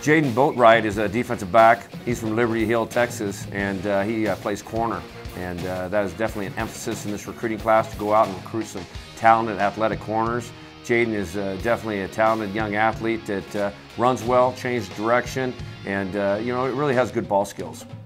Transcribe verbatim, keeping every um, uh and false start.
Jadon Boatright is a defensive back. He's from Liberty Hill, Texas, and uh, he uh, plays corner. And uh, that is definitely an emphasis in this recruiting class to go out and recruit some talented athletic corners. Jadon is uh, definitely a talented young athlete that uh, runs well, changes direction, and uh, you know, it really has good ball skills.